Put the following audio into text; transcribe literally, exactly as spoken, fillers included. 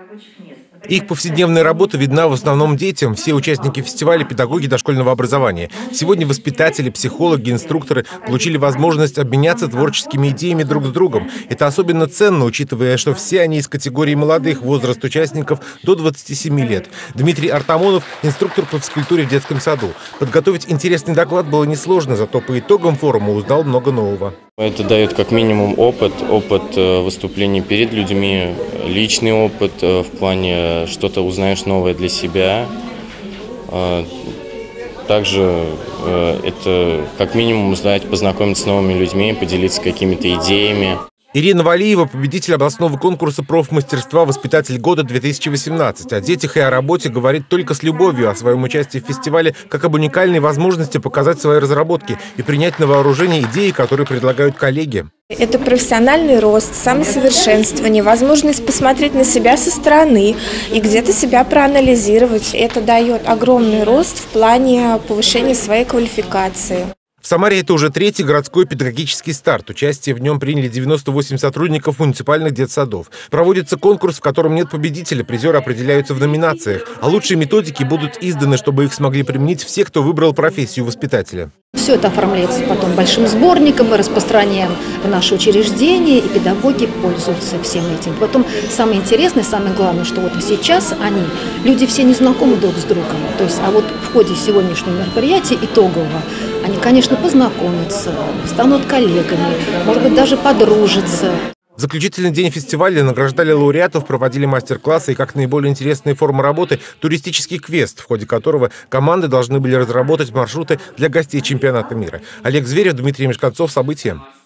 Их повседневная работа видна в основном детям. Все участники фестиваля – педагоги дошкольного образования. Сегодня воспитатели, психологи, инструкторы получили возможность обменяться творческими идеями друг с другом. Это особенно ценно, учитывая, что все они из категории молодых, возраст участников до двадцати семи лет. Дмитрий Артамонов – инструктор по физкультуре в детском саду. Подготовить интересный доклад было несложно, зато по итогам форума узнал много нового. Это дает как минимум опыт, опыт выступлений перед людьми, личный опыт в плане что-то узнаешь новое для себя. Также это как минимум узнать, познакомиться с новыми людьми, поделиться какими-то идеями. Ирина Валиева – победитель областного конкурса профмастерства «Воспитатель года две тысячи восемнадцать». О детях и о работе говорит только с любовью, о своем участии в фестивале как об уникальной возможности показать свои разработки и принять на вооружение идеи, которые предлагают коллеги. Это профессиональный рост, самосовершенствование, возможность посмотреть на себя со стороны и где-то себя проанализировать. Это дает огромный рост в плане повышения своей квалификации. В Самаре это уже третий городской педагогический старт. Участие в нем приняли девяносто восемь сотрудников муниципальных детсадов. Проводится конкурс, в котором нет победителя. Призеры определяются в номинациях. А лучшие методики будут изданы, чтобы их смогли применить все, кто выбрал профессию воспитателя. Все это оформляется потом большим сборником, мы распространяем в наши учреждения, и педагоги пользуются всем этим. Потом самое интересное, самое главное, что вот сейчас они, люди все не знакомы друг с другом. То есть, а вот в ходе сегодняшнего мероприятия итогового они, конечно, познакомятся, станут коллегами, может быть, даже подружатся. В заключительный день фестиваля награждали лауреатов, проводили мастер-классы и, как наиболее интересные формы работы, туристический квест, в ходе которого команды должны были разработать маршруты для гостей чемпионата мира. Олег Зверев, Дмитрий Мешканцов. События.